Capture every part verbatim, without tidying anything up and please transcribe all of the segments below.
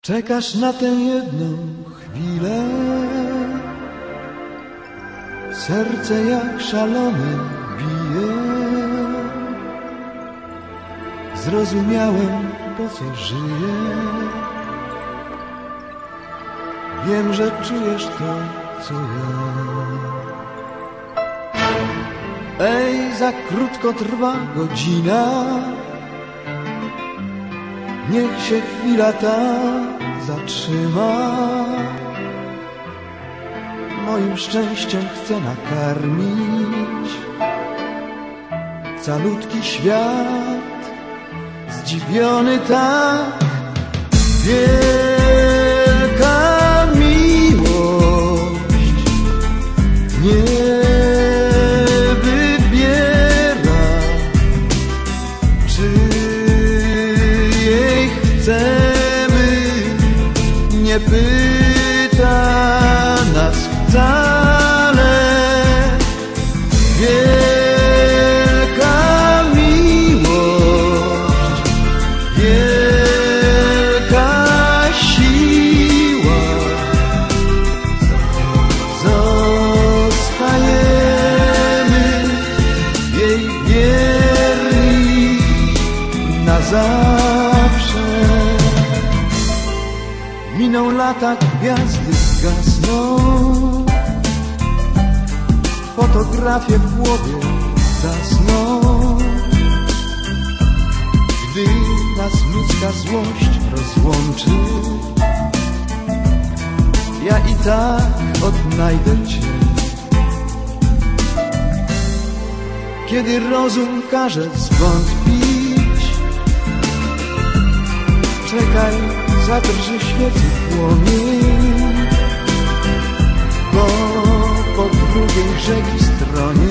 Czekasz na tę jedną chwilę, serce jak szalone bije. Zrozumiałem, po co żyję. Wiem, że czujesz to, co ja. Ej, za krótko trwa godzina, niech się chwila ta zatrzyma. Moim szczęściem chcę nakarmić calutki świat, zdziwiony tak. Wielka miłość nie wybiera, czy jej chcemy, nie pyta nas wcale. Wielka miłość, wielka siła, zostajemy jej wierni na zawsze. Miną lata, gwiazdy zgasną, fotografie w głowie zasną. Gdy nas ludzka złość rozłączy, ja i tak odnajdę Cię. Kiedy rozum każe zwątpić, czekaj, zadrży świecy płomień, bo po drugiej rzeki stronie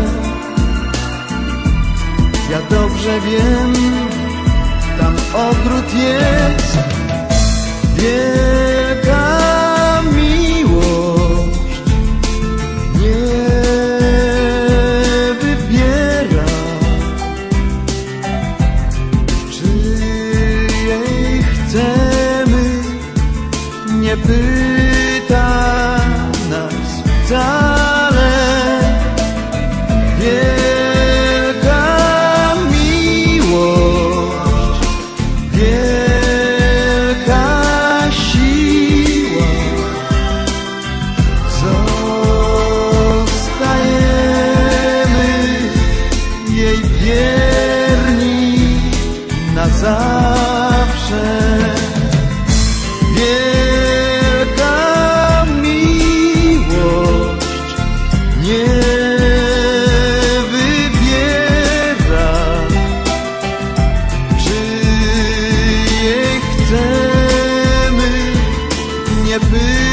ja dobrze wiem, tam ogród jest. Wielka miłość nie wybiera, czy jej chcemy, nie pyta nas wcale. Wielka miłość, wielka siła, zostajemy jej wierni na zawsze. Wielka miłość nie wybiera, czy jej chcemy, nie pyta